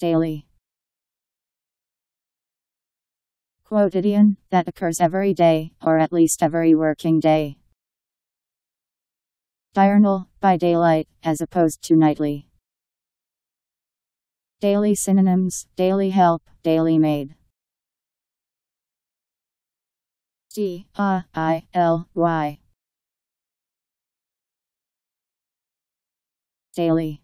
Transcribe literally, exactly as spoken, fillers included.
Daily. Quotidian, that occurs every day, or at least every working day. Diurnal, by daylight, as opposed to nightly. Daily synonyms: daily help, daily maid. D A I L Y. Daily.